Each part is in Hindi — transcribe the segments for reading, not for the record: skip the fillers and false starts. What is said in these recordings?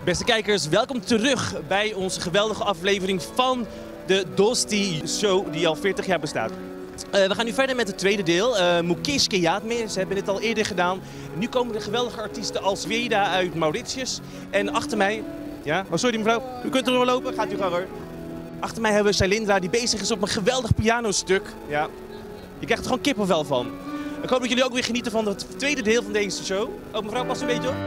Beste kijkers, welkom terug bij onze geweldige aflevering van de Dosti Show die al 40 jaar bestaat. We gaan nu verder met het tweede deel, Mukesh Kayatme. Ze hebben dit al eerder gedaan. Nu komen er geweldige artiesten als Weda uit Mauritius. En achter mij, ja, oh sorry mevrouw, u kunt er wel lopen, gaat u gang hoor. Achter mij hebben we Shailendra die bezig is op een geweldig pianostuk. Ja, je krijgt er gewoon kippenvel van. Ik hoop dat jullie ook weer genieten van het tweede deel van deze show. Oh mevrouw, pas een beetje op.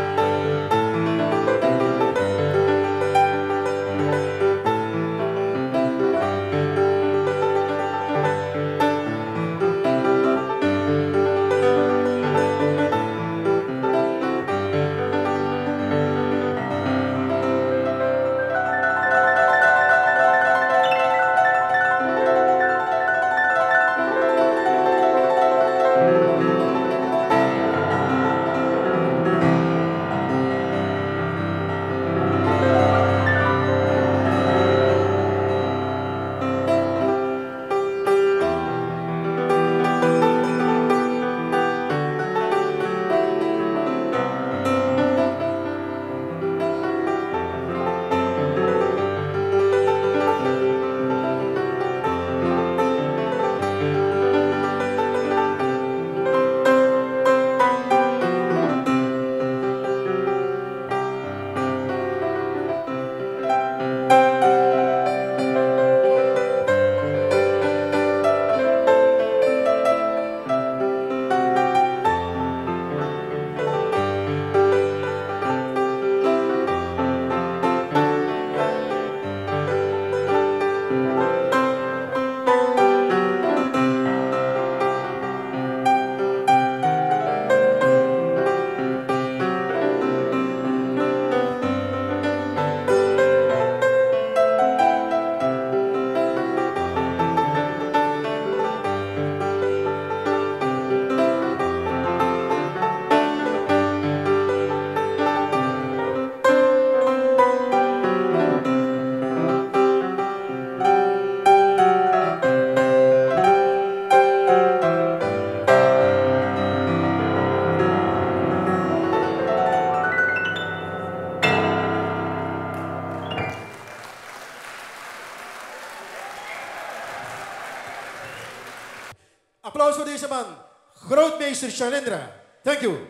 Applaus voor deze man, grootmeester Shailendra. Thank you.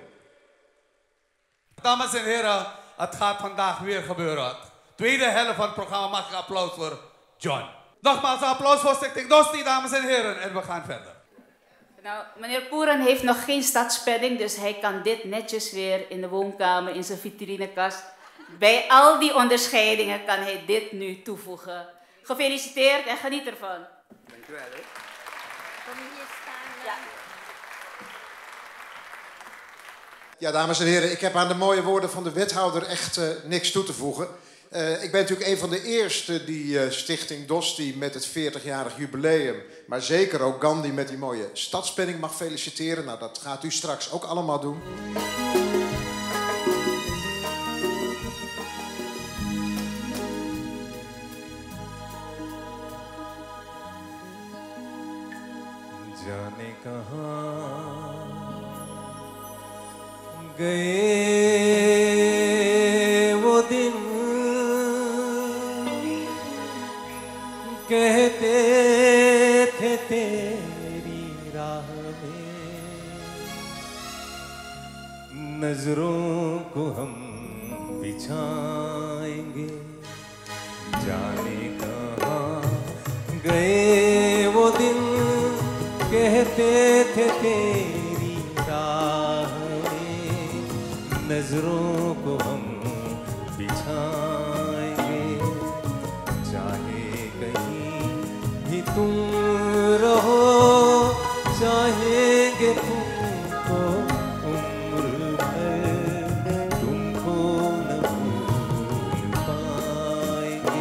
Dames en heren, het gaat vandaag weer gebeuren. Tweede helft van het programma, mag ik applaus voor John. Nogmaals applaus voor Stichting Dosti, dames en heren. En we gaan verder. Nou, meneer Poeren heeft nog geen stadspenning, dus hij kan dit netjes weer in de woonkamer, in zijn vitrinekast. Bij al die onderscheidingen kan hij dit nu toevoegen. Gefeliciteerd en geniet ervan. Dank u wel. Kom hier staan. Ja. Ja, dames en heren, ik heb aan de mooie woorden van de wethouder echt niks toe te voegen. Ik ben natuurlijk een van de eerste die Stichting Dosti met het 40-jarig jubileum, maar zeker ook Gandhi met die mooie stadspenning mag feliciteren. Nou, dat gaat u straks ook allemaal doen. जाने कहाँ गए वो दिन कहते थे तेरी राह में नजरों को हम बिछाएंगे जाने कहाँ गए वो दिन कहते थे तेरी राह में नजरों को हम बिछाएंगे चाहे कहीं भी तुम रहो चाहेंगे तुमको उम्र भर तुमको न भूल पाएंगे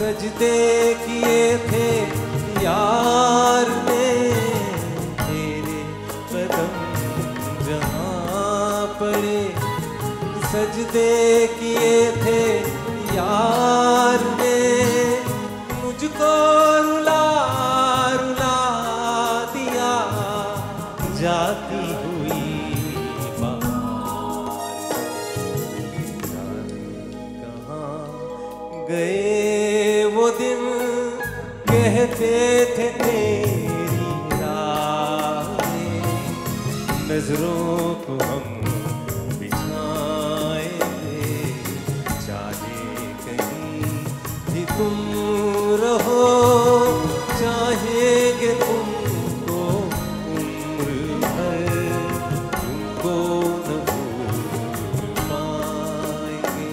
सजदे किए थे यार ने, तेरे कदम जहाँ पड़े सजदे किए थे यार ने, मुझको रुला रुला दिया जाती हुई बाहर। कहाँ गए वो दिन कहते थे तेरी राहें, नजरों को हम बिछाएंगे, चाहे कहीं भी तुम रहो, चाहेंगे तुमको उम्र भर, तुमको न भूल पाएंगे।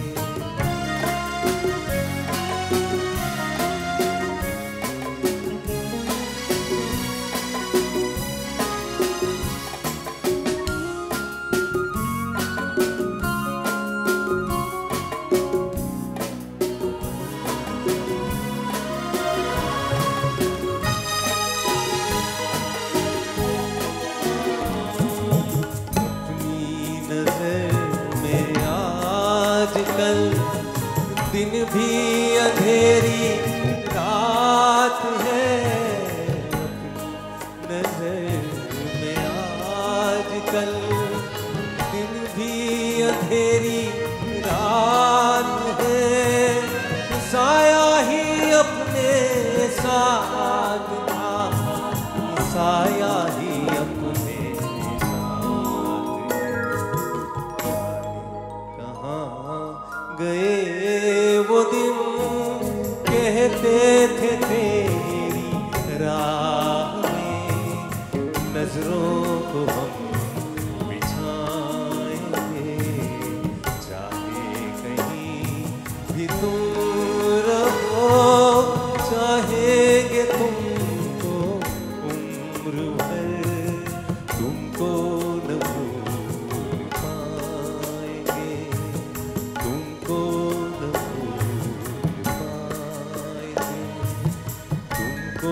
आजकल दिन भी अंधेरी रात है, नजर में आजकल दिन भी अंधेरी रात है, साया ही अपने साथ था, साया ही अपने साथ गए वो दिन कहते थे तेरी राहें, नजरों को हम बिछाएंगे, चाहे कहीं भी तुम रहो, चाहेंगे तुमको उम्र भर, तुमको न भूल पाएंगे, तुमको न भूल पाएंगे, तुमको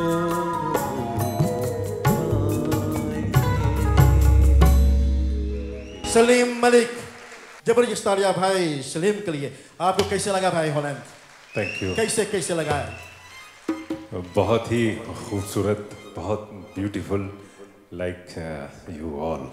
न भूल पाएंगे। सलीम मलिक, जबरदस्त तालियां भाई सलीम के लिए। आपको कैसे लगा भाई हॉलैंड? Thank you. कैसे लगा? बहुत ही खूबसूरत, बहुत ब्यूटीफुल, लाइक यू ऑल।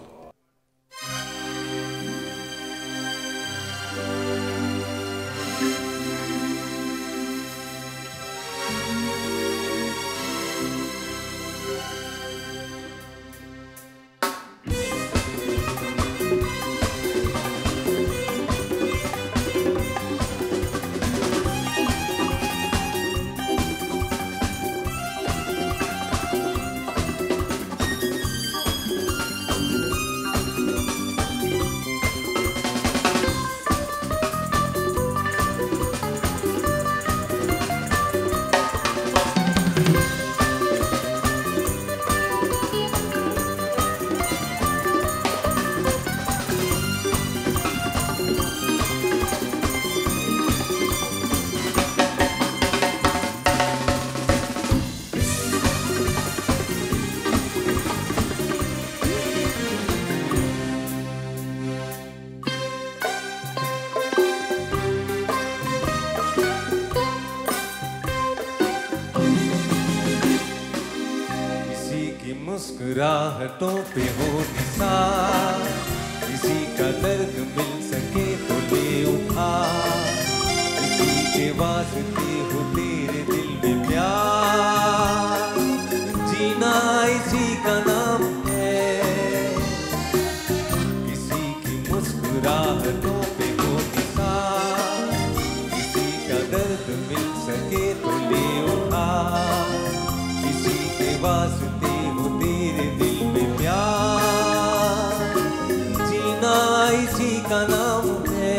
मुस्कुराहटों पे हो निसार, किसी का दर्द मिल सके तो ले उठा, किसी के वास्ते हो तेरे दिल में प्यार, जीना इसी का नाम है। किसी की मुस्कुराहटों पे हो निसार, किसी का दर्द मिल सके तो ले उठा, किसी के वास्ते तेरे दिल में प्यार, जीना इसी का नाम है।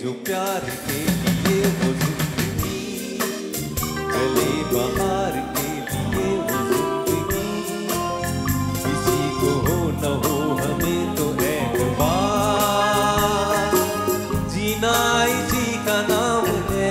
जो प्यार के लिए वो जिंदगी, चले बाहर के लिए वो जिंदगी, किसी को हो न हो हमें तो एतबार, जीना इसी का नाम है।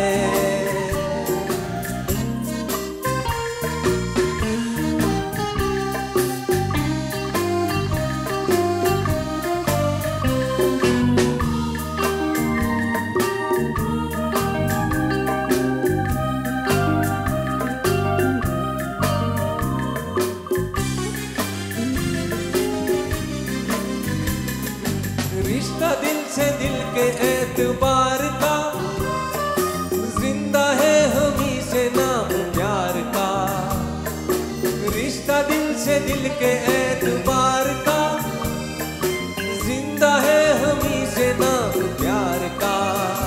रिश्ता दिल से दिल के एतबार का, जिंदा है हमी से नाम प्यार का। रिश्ता दिल से दिल के एतबार का, जिंदा है हमी से नाम प्यार का।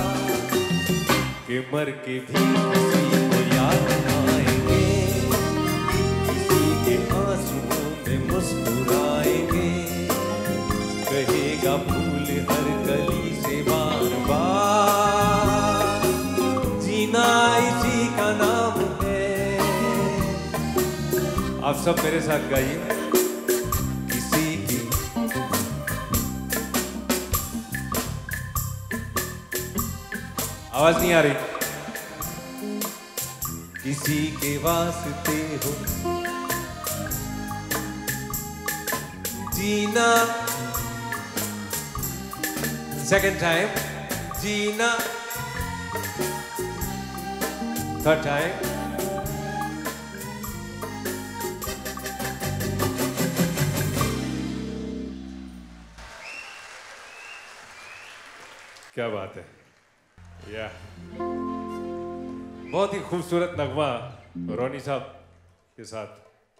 कि मर के भी किसी को याद आएंगे, किसी के आंसुओं में मुस्कुराएंगे, कहेगा फूल हर कली से बार बार, जीना इसी का नाम है। आप सब मेरे साथ गाइए। किसी की आवाज नहीं आ रही। किसी के वास्ते हो जीना, second time, जीना, third time, क्या बात है या बहुत ही खूबसूरत नगमा रोनी साहब के साथ।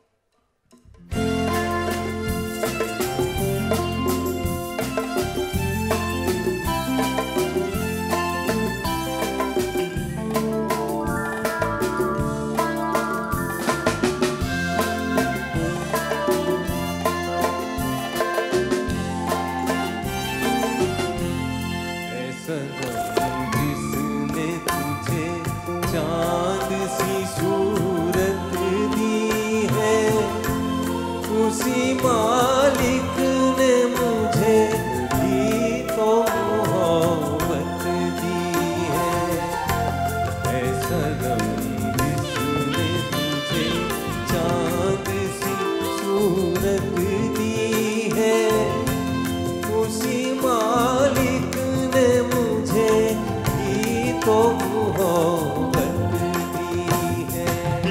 जिसने तुझे चांद सी सूरत दी है, उसी मालिक ने मुझे भी तो मोहब्बत दी है। ऐसा रंग जिसने तुझे चांद सी सूरत दी है, उसी मालिक ने मुझे भी तो मोहब्बत दी है।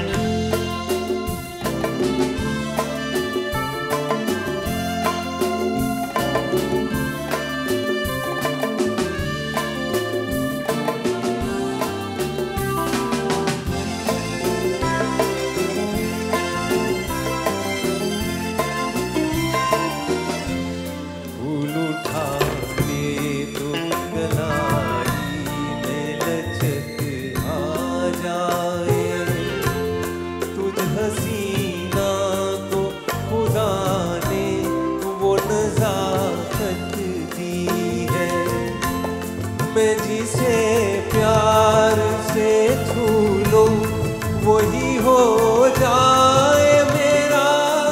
फूल उठाने तो गलाई में लचक आ जाए, तुझ हसीना को खुदा ने वो नजाकत दी है। मैं जिसे प्यार से छू लूं वही हो जाए मेरा,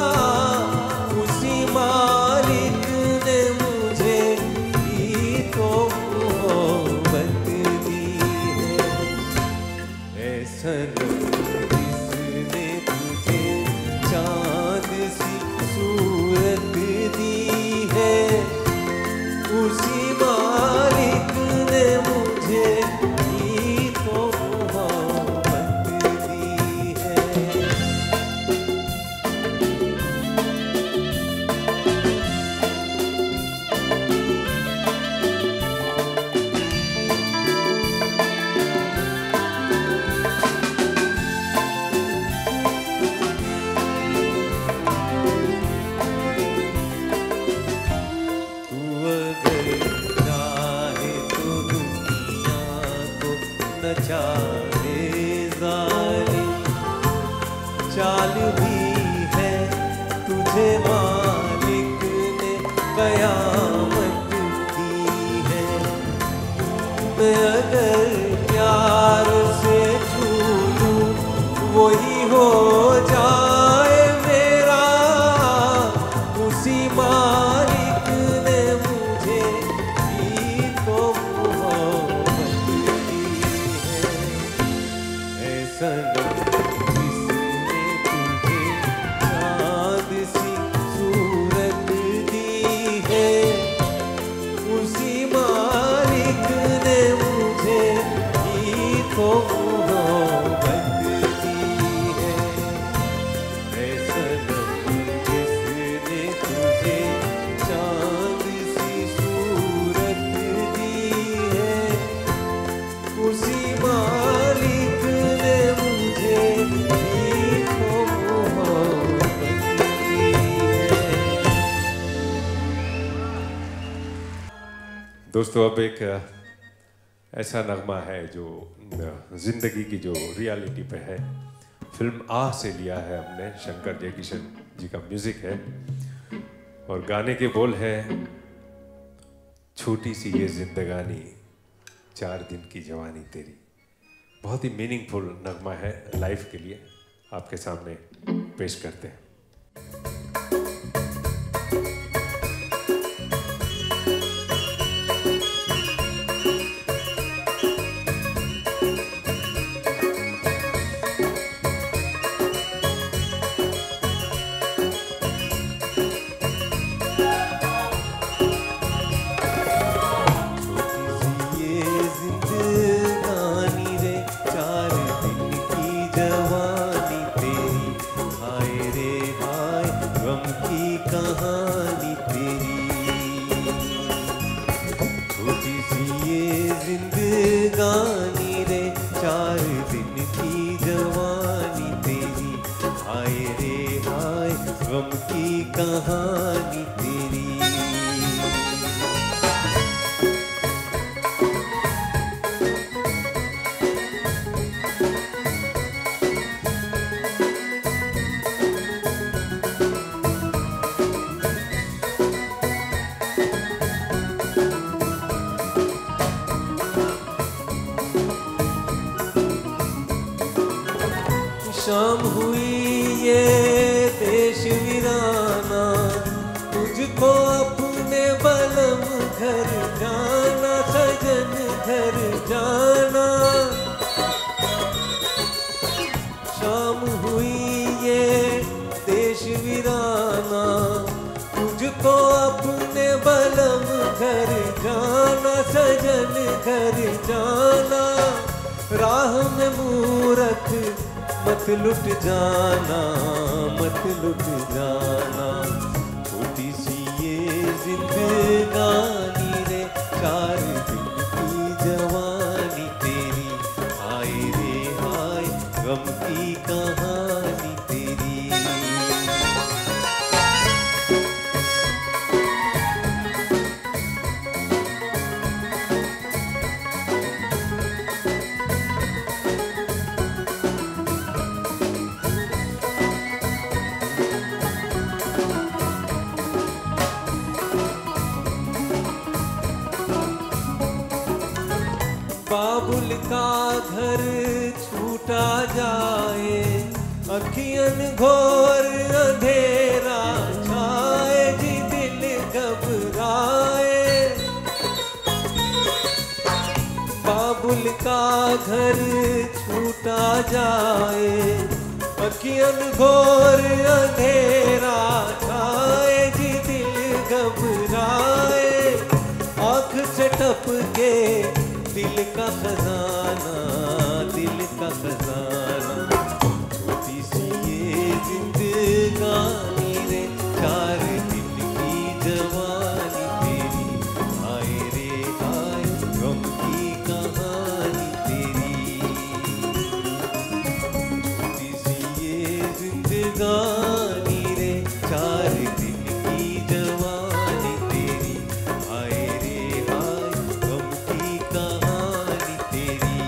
उसी मालिक ने मुझे भी तो मोहब्बत दी है। ऐसा जिसने तुझे चांद सी सूरत दी है, उसी मालिक ने मुझे भी तो मोहब्बत दी है। तू अगर चाहे तो दुनिया को नचा दे जालिम, चाल भी है तुझे मालिक ने कयामत दी है। मैं अगर प्यार से छू लूं वही हो जाए मेरा। उसी मालिक ने मुझे भी तो मोहब्बत दी है। ऐसा जिसने तुझे चाँद सी सूरत दी है। उसी मालिक ने मुझे भी तो मोहब्बत दी है। ऐसा जिसने तुझे चाँद सी सूरत दी है। उसी मालिक ने मुझे भी तो मोहब्बत दी है। दोस्तों अब एक ऐसा नगमा है जो जिंदगी की जो रियलिटी पे है। फिल्म आ से लिया है हमने, शंकर जयकिशन जी का म्यूजिक है और गाने के बोल है छोटी सी ये जिंदगानी 4 दिन की जवानी तेरी। बहुत ही मीनिंगफुल नगमा है लाइफ के लिए, आपके सामने पेश करते हैं। कहानी तेरी। शाम हुई ये देश वीराना, तुझको अपने बलम घर जाना, सजन घर जाना। शाम हुई ये देश वीराना, तुझको अपने बलम घर जाना, सजन घर जाना। राह में मूरत मत लुट जाना, मत लुट जाना। छोटी सी ये जिंदगानी रे 4 दिन की जवानी तेरी। हाय रे हाय गम की कहानी तेरी। बाबुल का घर छूटा जाए, अखियन घोर अंधेरा छाए, जी दिल घबराए। बाबुल का घर छूटा जाए, अखियन घोर अंधेरा छाए, जी दिल घबराए। आँख से टपके दिल का खजाना, दिल का खजाना। छोटी सी ये जिंदगानी रे 4 दिन की जवानी तेरी। हाय रे हाय गम की कहानी तेरी। छोटी सी ये जिंदगानी रे 4 दिन की जवानी तेरी। हाय रे हाय गम की कहानी तेरी।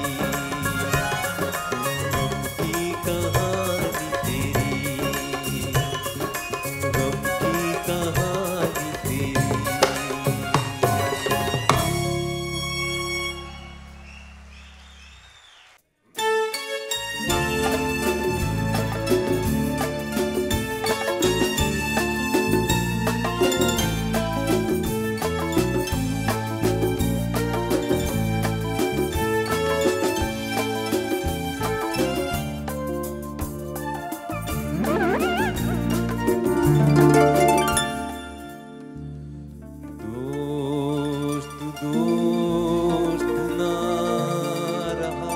दोस्त ना रहा,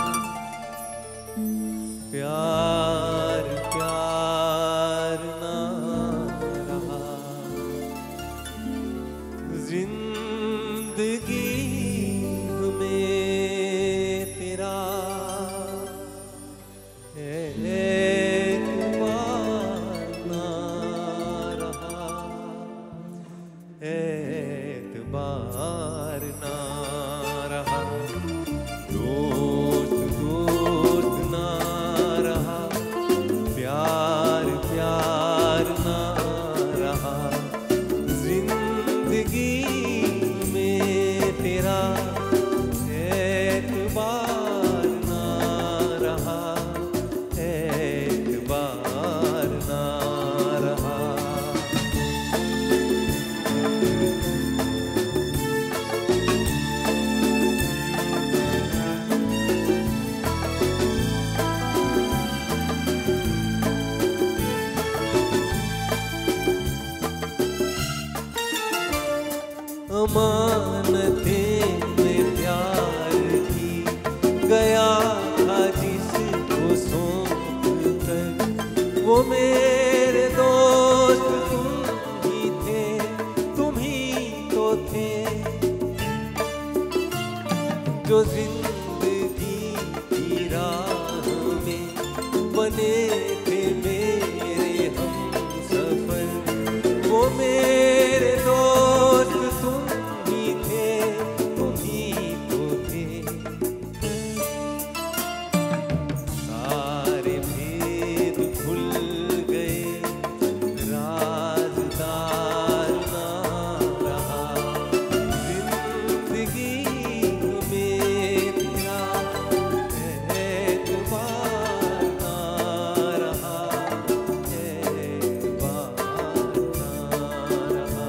प्यार प्यार ना रहा, जिंदगी में तेरा एतबार ना रहा, एतबार ना रहा, दोस्त दोस्त ना रहा, प्यार प्यार ना रहा, जिंदगी में तेरा एतबार ना रहा, एतबार ना रहा। अमानतें में प्यार की गया था जिसको सौंप कर, वो मेरे दोस्त तुम ही थे, तुम ही तो थे, जो जिंदगी की राह में बने थे मेरे हमसफर, वो मेरे दोस्त तुम ही थे, तुम ही तो थे, सारे भेद भूल गए, राज़दार ना रहा, जिंदगी में तेरा एतबार ना रहा, एतबार ना रहा।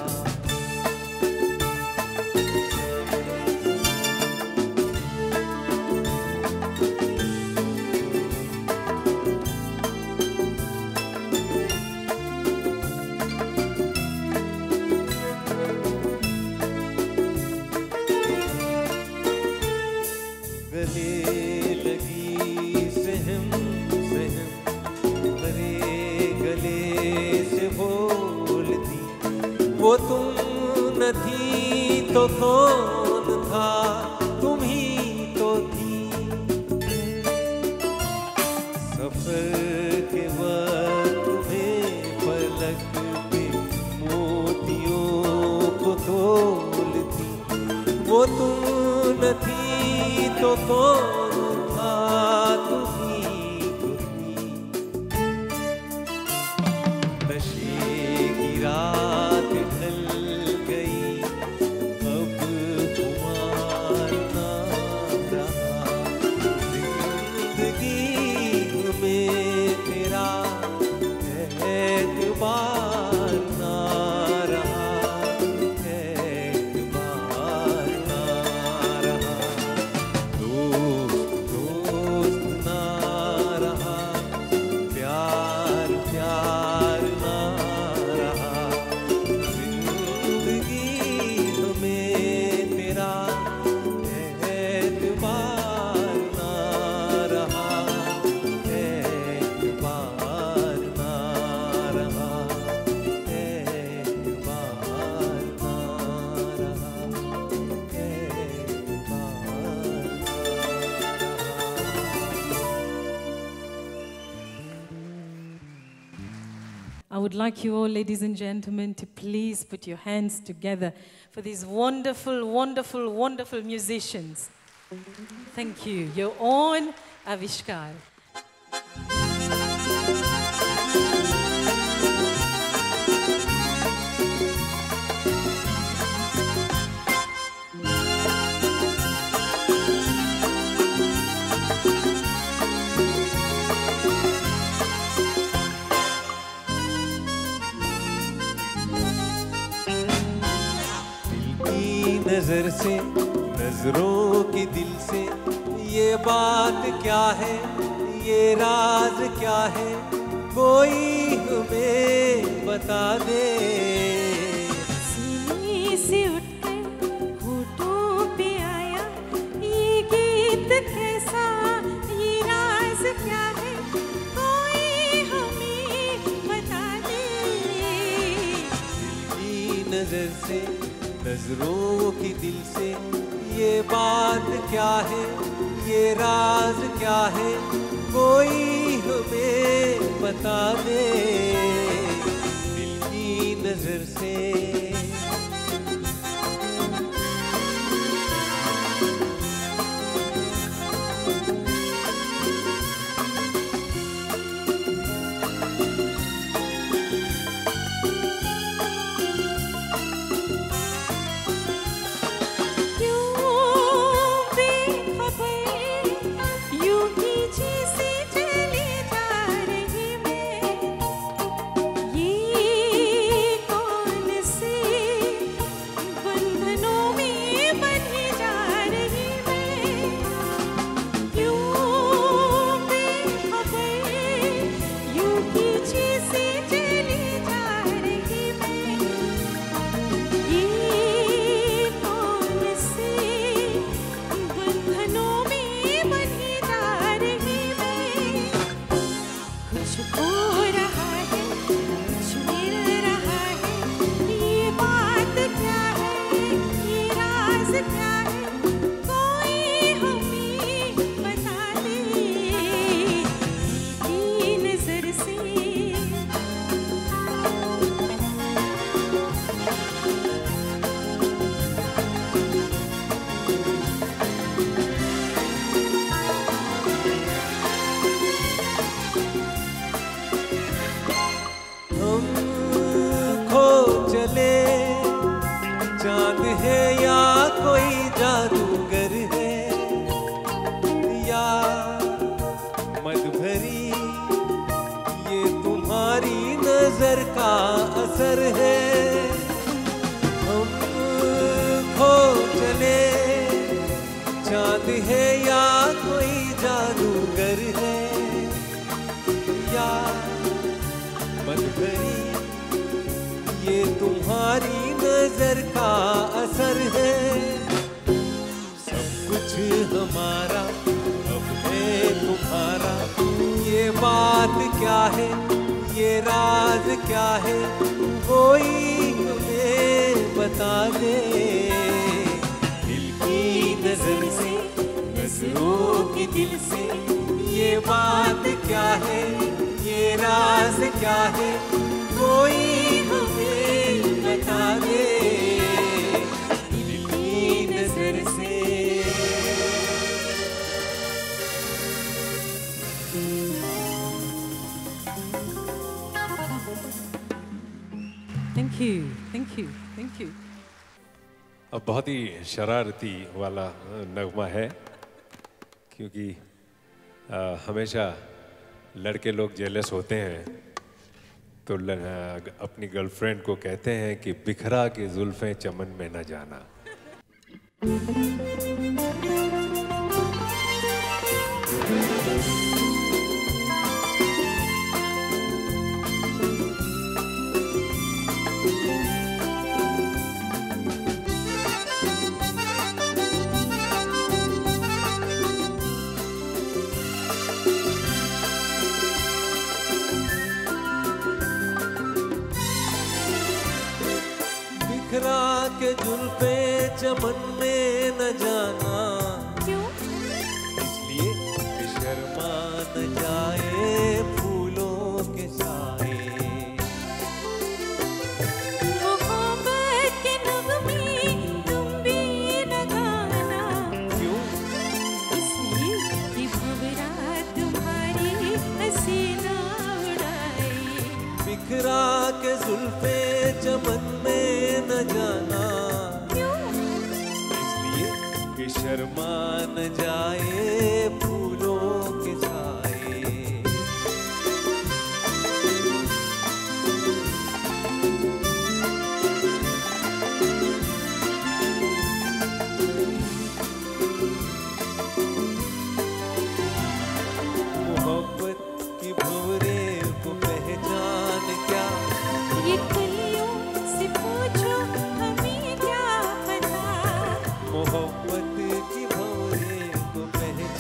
गले लगी सहम सहम, भरे गले से बोलती, वो तुम न थी तो कौन था, तुम ही तो थी, सफर के वक्त में पलक पे मोतियों को तोलती, वो तुम न थी तो कौन था, तुम ही तो थी, नशे की रात ढल गई, अब खुमार ना रहा, जिंदगी में तेरा एतबार ना रहा, एतबार ना रहा, दोस्त दोस्त ना रहा, प्यार प्यार ना रहा, जिंदगी में तेरा एतबार ना रहा, एतबार ना रहा, एतबार ना रहा, I would like you all, ladies and gentlemen, to please put your hands together for these wonderful, wonderful, wonderful musicians. Thank you. Your own Avishkar. नजर से नजरों की दिल से ये बात क्या है, ये राज क्या है, कोई हमें बता दे। सीने से उठकर होठों नजरों की दिल से ये बात क्या है, ये राज क्या है, कोई हमें बता दे। दिल की नजर से चांद है या कोई जादूगर है, या मद भरी ये तुम्हारी नजर का असर है। हम खो चले, चांद है या कोई जादूगर है, या मद भरी ये तुम्हारी नजर का असर है। सब कुछ हमारा अब है तुम्हारा, ये बात क्या है, ये राज क्या है, कोई हमें बता दे। दिल की नजर से, नजरों की दिल से, ये बात क्या है, ये राज क्या है, कोई हमें बता दे। दिल की नजर से Thank you, thank you, thank you. अब बहुत ही शरारती वाला नगमा है, क्योंकि हमेशा लड़के लोग जेलस होते हैं तो अपनी गर्लफ्रेंड को कहते हैं कि बिखरा के जुल्फें चमन में न जाना। बिखरा के जुल्फे चमन में न जाना, क्यों? इसलिए कि शर्मा न जाए फूलों के साए। मोहब्बत के नगमे तुम भी न गाना, क्यों? इसलिए कि भंवरा तुम्हारी हसीना उड़ाए। बिखरा के जुल्फे चमन में न जाना, इसलिए कि शर्मा न जाए फूलों के साए। मोहब्बत की भंवरे को पहचान क्या, ये कलियों से पूछो हमें क्या पता। मोहब्बत की भंवरे को पहचान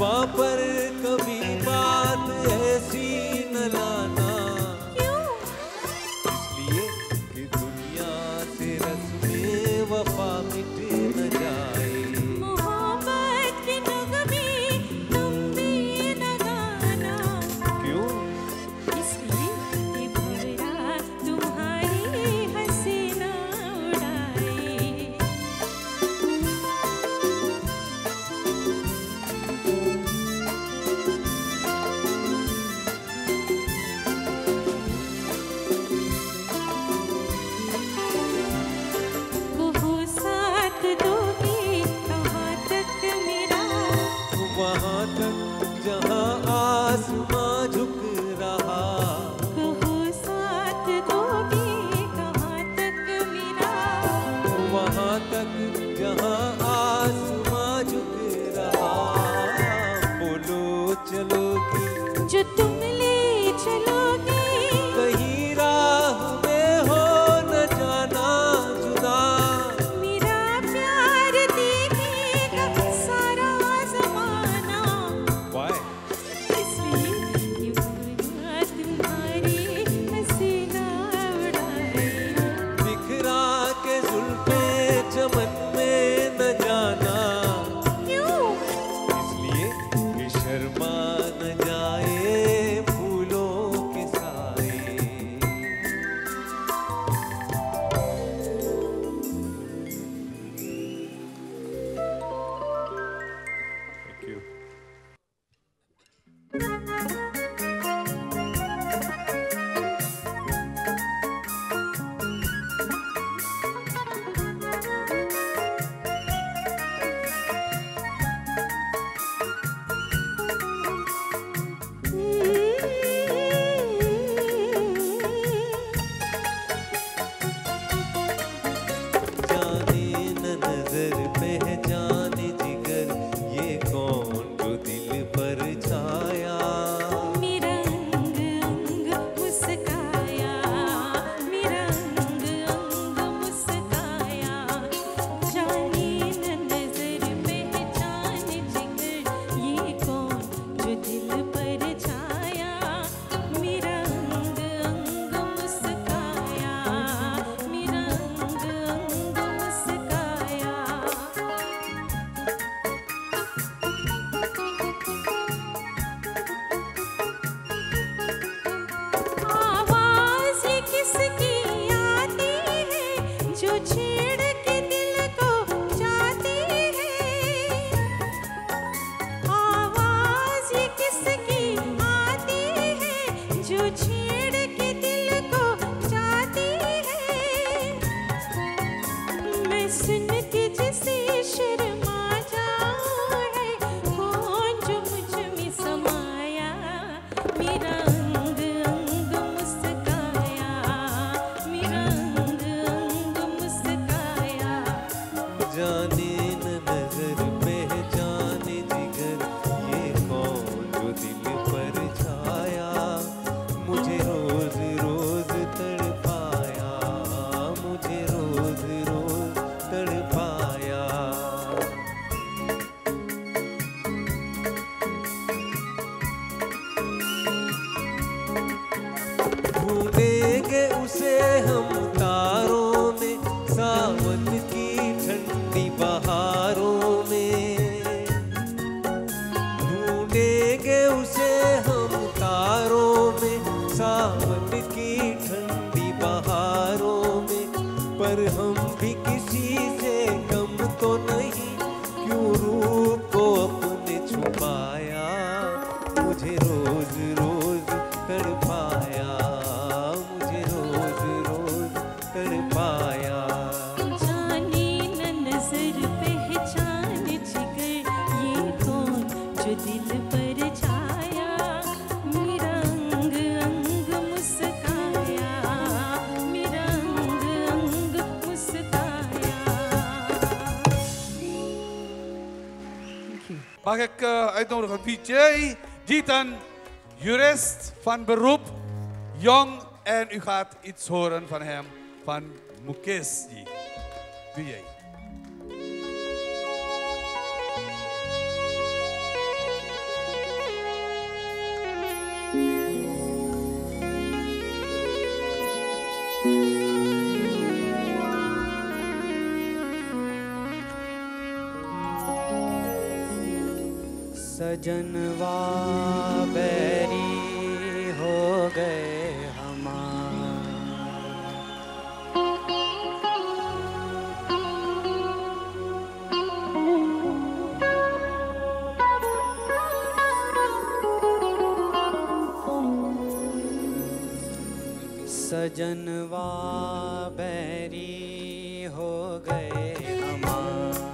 जुबां पर कभी बात ऐसी न लाना। क्यों? इसलिए कि दुनिया से रस्मे वफा मिट न जाए। मोहब्बत की नगमे तुम भी न गाना। क्यों? इसलिए कि भंवरा तुम्हारी हंसी न उड़ाए। कहो साथ दोगे कहाँ तक मेरा, वहाँ तक जहाँ आसमां झुक रहा। कहो साथ दोगे कहाँ तक मेरा, वहाँ तक जहाँ आसमां झुक रहा। बोलो चलोगी जो तुम ले चलोगे, कहीं राह में हो न जाना जुदा। मेरा प्यार देखेगा सारा ज़माना। Why? इसलिए कि भंवरा तुम्हारी हंसी न उड़ाए। बिखरा के जुल्फे चमन में न जाना। क्यों? इसलिए कि शर्मा न जाए फूलों के साए। Thank you. जाने न नजर पहचाने जिगर, ये कौन जो दिल पर छाया। मेरा अंग अंग मुस्काया, मेरा अंग अंग मुस्काया। जाने न नजर पहचान जिगर, ये कौन जो दिल पर छाया। मेरा अंग अंग मुस्काया, मेरा अंग अंग मुस्काया। आवाज़ ये किसकी आती है जो छेड़ के दिल को जाती है। आवाज़ ये किसकी आती है जो छेड़ के दिल को जाती है। मैं सुन के जिसे शर्मा जाऊं है, कौन जो मुझ में समाया। मेरा अंग अंग मुस्काया, मेरा अंग अंग मुस्काया। जाने न नजर पहचाने जिगर, ये कौन जो दिल पर छाया। मुझे रोज रोज तड़पाया, मुझे रोज रोज तड़पाया। ढूंढेंगे उसे हम तारों में, सावन की ठंडी बहारों में। ढूंढेंगे उसे हम तारों में, सावन की ठंडी बहारों में। पर हम भी किसी से कम तो नहीं, क्यों रूप को अपने छुपाया। मुझे रोज रोज तड़पाया, मुझे रोज रोज तड़पाया। जाने न नजर पहचान जिगर, ये कौन जो दिल पर छाया। मेरा अंग अंग मुस्काया, मेरा अंग अंग मुस्काया। Mag ik uitnodigen DJ Gitan, jurist van beroep, jong. En u gaat iets horen van hem, van Mukesji. Wie jij? सजनवा बैरी हो गए हमारे। सजनवा बैरी हो गए हमारे।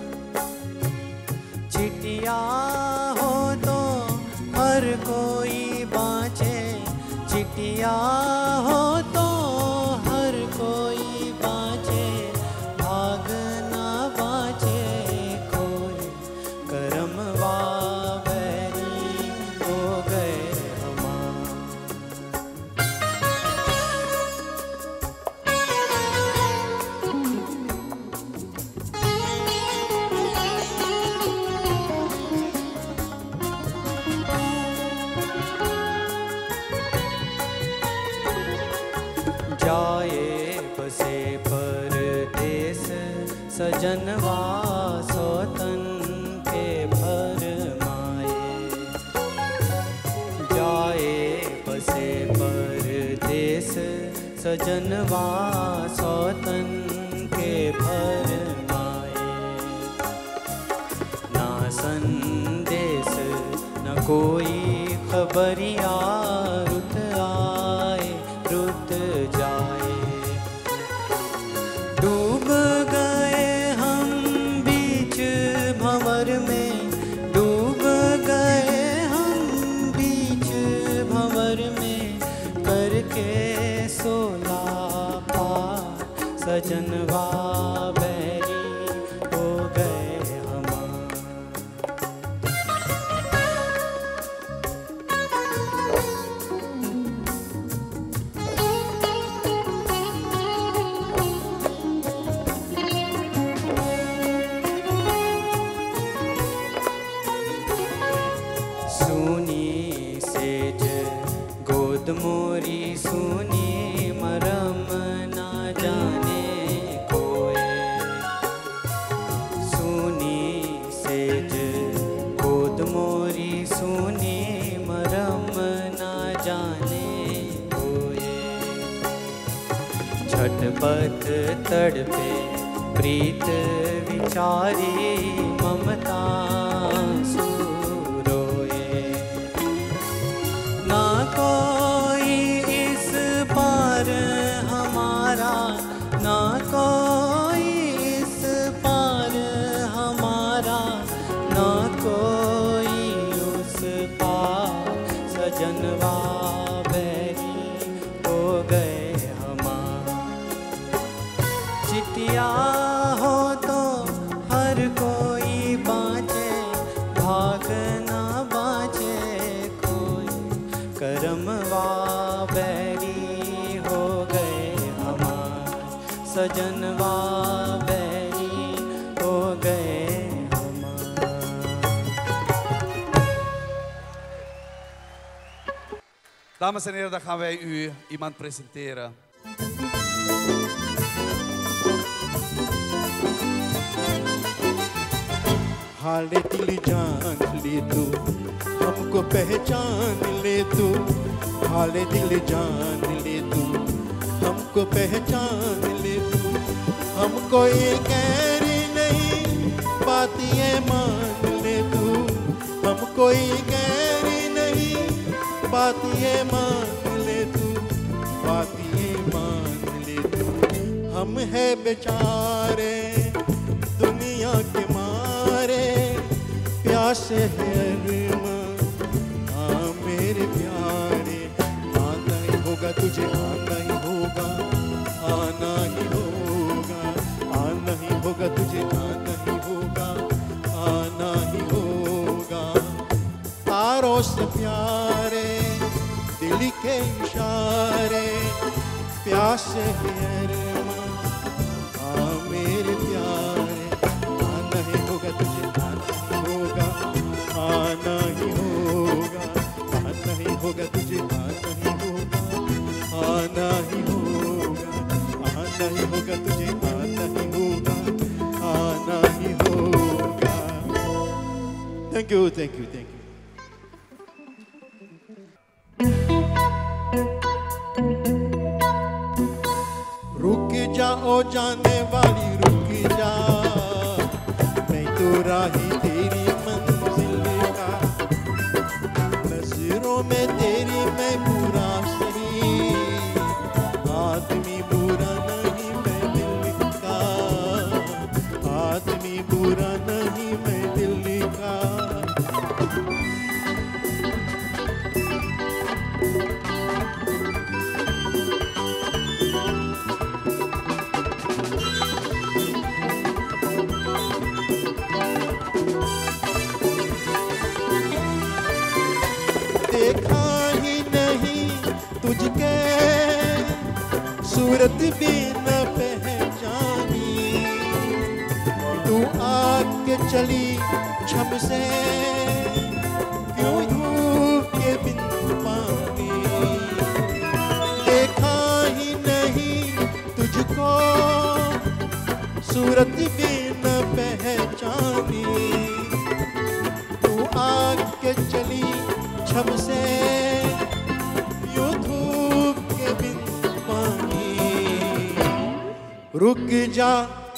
चिटिया हो तो हर कोई बाँचे, चिटिया हो तो हर कोई बाँचे, भाग ना बाँचे कोई, करमवा बैरी हो गए हमारे। जाए बसे परदेस सजनवा सौतन के फरमाए। जाए बसे परदेस सजनवा सौतन के फरमाए। ना संदेश न कोई खबरिया, रुत आए रुत जाए। डूब गए हम बीच भंवर में, डूब गए हम बीच भंवर में, करके सोला पार सजनवा बैरी हो गए हमारे। सुनी सेज गोद मोरी सुनी, मरम ना जाने कोई। सुनी सेज गोद मोरी सुनी, मरम ना जाने कोई। झटपट तड़पे प्रीत विचारी, ममता सुरोए। ना कोई इस पार हमारा, ना कोई इस पार हमारा, ना कोई उस पार सजनवा बैरी हो गए हमारे। चिटिया हो तो हर कोई बाँचे, भाग ना बाँचे कोई, करमवा बैरी हो गए हमारे। सजनवा बैरी हो गए हमारे। Dames en heren, dan gaan wij u iemand presenteren. हाले दिल जान ले तू, हमको पहचान ले तू। हाले दिल जान ले तू, हमको पहचान ले तू। हमको ये गैर नहीं, बात ये मान ले तू। हमको ये गैर नहीं, बात ये मान ले तू, बात ये मान ले तू। हम है बेचारे दुनिया के मारे, प्यासे है अरमान, हाँ मेरे प्यारे। आना ही होगा तुझे, आना ही होगा, आना ही होगा। आना ही होगा तुझे, आना ही होगा, आना ही होगा। तारों से प्यारे दिल के इशारे, प्यासे है अरमान, हाँ मेरे प्यारे। आना ही होगा तुझे, आना ही होगा, आना ही होगा। आना ही होगा तुझे, आना ही होगा, आना ही होगा। आना ही होगा तुझे, आना ही होगा, आना ही होगा। Thank you, thank you, thank you. रुक जाओ जाने वाली रुक जा, मैं तो राही तेरी मंजिल का, नजरों में तेरी मैं बुरा सही, आदमी बुरा नहीं मैं दिल का, आदमी बुरा नहीं मैं दिल का। देखा ही नहीं तुझके सूरत भी न पहचानी, तू आके चली छम से क्यों धूप के बिन पानी। देखा ही नहीं तुझको सूरत भी न पहचानी, तू आके चली छम से यूं धूप के बिन पानी। रुक जा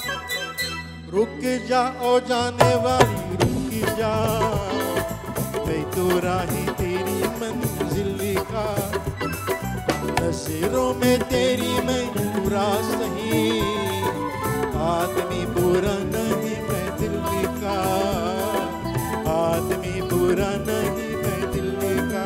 ओ जाने वाली रुक जा, मैं तो राही तेरी मंजिल का, नजरों में तेरी मैं बुरा सही, आदमी बुरा नहीं मैं दिल का, आदमी बुरा नहीं मैं दिल का।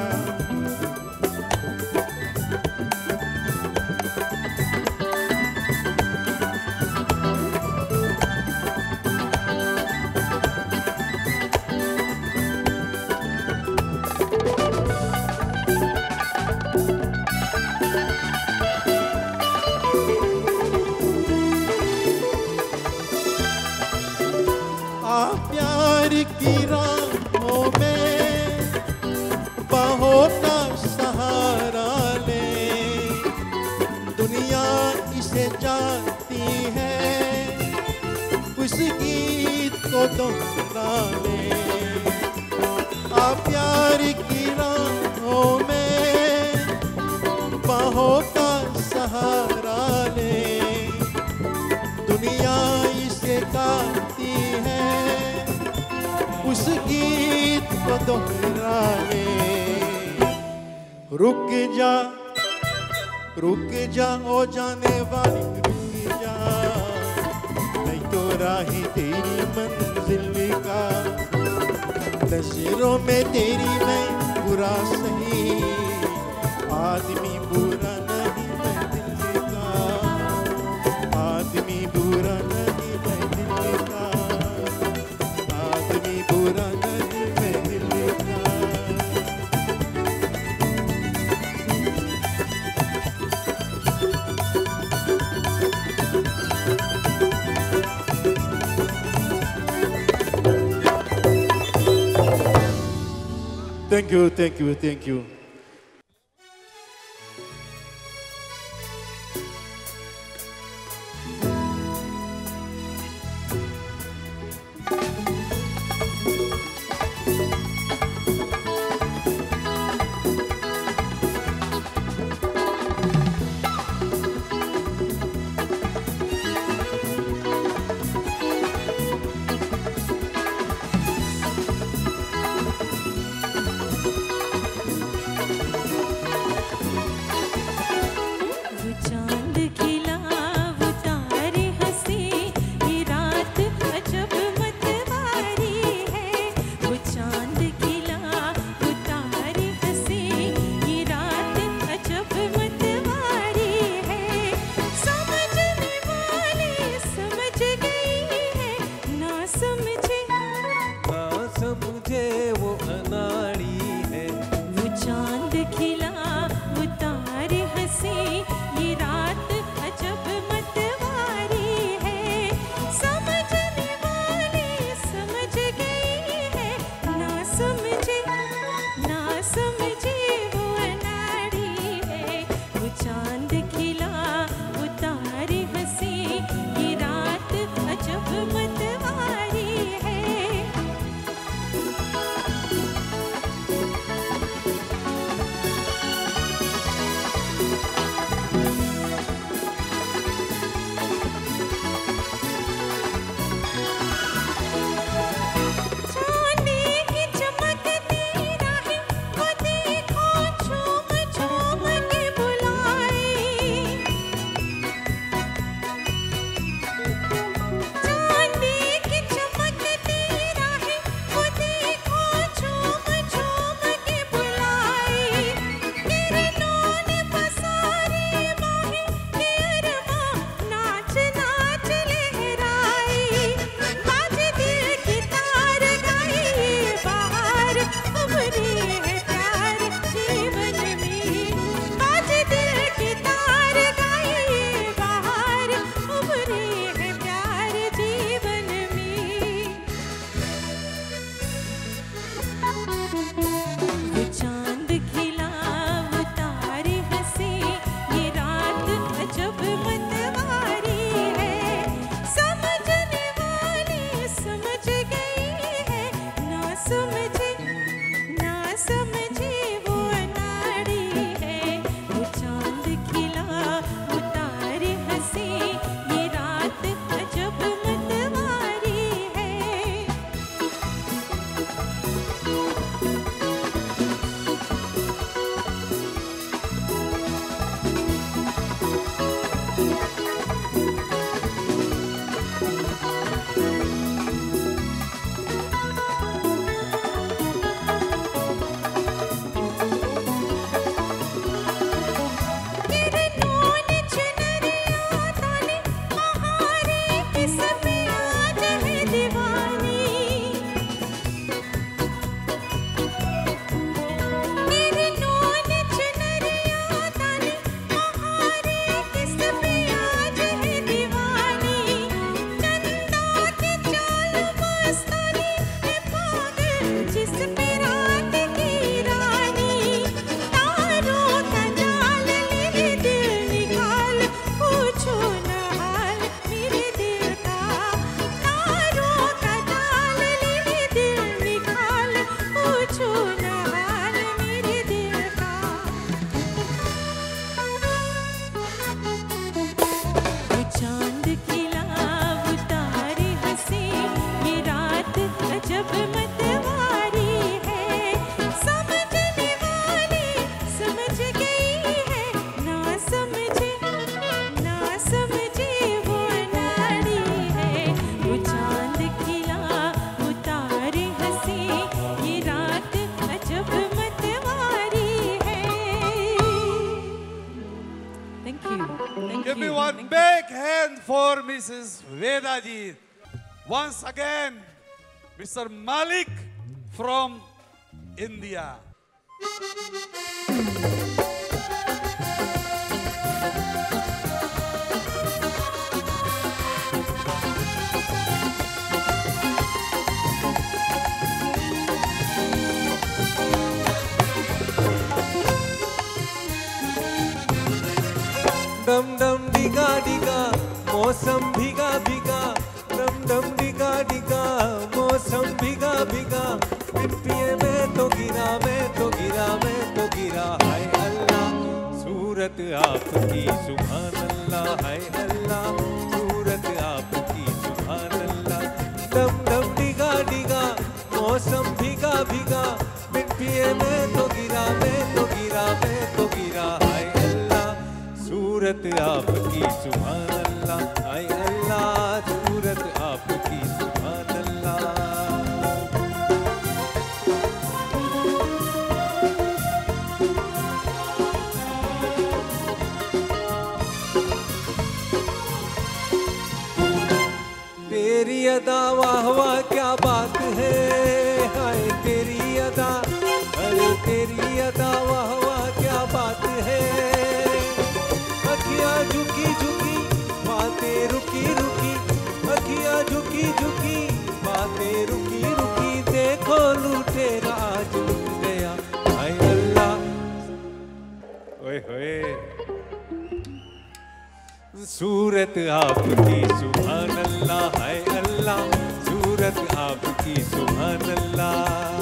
प्यार की राहों में बाहों का सहारा ले, दुनिया इसे जानती है, उस गीत को दोहरा ले। प्यार की राहों में बाहों का सहारा ले, दुनिया इसे गाती है, उस गीत को दोहरा ले। रुक जा ओ जाने वाली रुक जा, मैं तो राही तेरी मंजिल का, नजरों में तेरी मैं बुरा सही, आदमी बुरा नहीं मैं दिल का, आदमी बुरा नहीं मैं दिल का, आदमी बुरा नहीं मैं दिल का। Thank you, thank you, thank you. Give me one big hand for Mrs. Vedajit. Once again, Mr. Malik from India. डम डम डिगा डिगा मौसम भीगा भीगा डम डम डिगा डिगा मौसम भीगा भीगा बिन पिए मैं तो गिरा मैं तो गिरा मैं तो गिरा हाय अल्लाह सूरत आपकी सुभान अल्लाह हाय अल्लाह सूरत आपकी सुभान अल्लाह डम डम डिगा डिगा मौसम भीगा भीगा बिन पिए मैं तो गिरा मैं तो गिरा मैं तो गिरा हाय सूरत आपकी सुभान अल्लाह हाय अल्लाह सूरत आपकी सुभान अल्लाह तेरी अदा वाह वाह क्या बात है हाय तेरी अदा अरे तेरी अदा वाह वाह क्या बात है अखियाँ झुकी झुकी बातें रुकी रुकी अखियाँ झुकी झुकी बातें रुकी रुकी देखो लूटेरा आज लूट गया हाय अल्लाह ओए होए सूरत आपकी सुभान अल्लाह हाय अल्लाह सूरत आपकी सुभान अल्लाह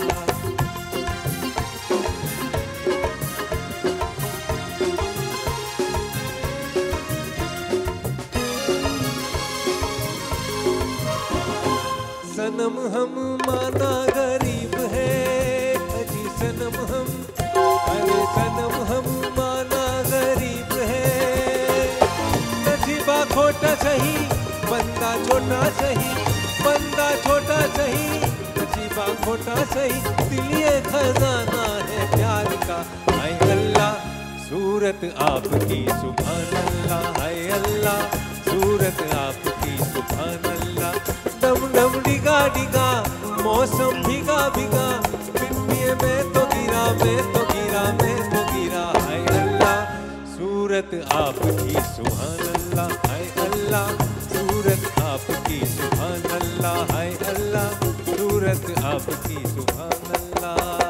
सनम हम माना गरीब है अजी सनम हम अरे सनम हम माना गरीब है नसीबा खोटा सही बंदा छोटा सही बंदा छोटा सही नसीबा खोटा सही दिल ये खजाना है प्यार का हाय अल्लाह सूरत आपकी सुभान अल्लाह हाय अल्लाह सूरत आपकी सुभान अल्लाह डम डम डिगा डिगा मौसम भीगा भीगा बिन पिए मैं तो गिरा मैं तो गिरा मैं तो गिरा हाय अल्लाह सूरत आपकी सुभान अल्लाह हाय अल्लाह सूरत आपकी सुभान अल्लाह हाय अल्लाह सूरत आपकी सुभान अल्लाह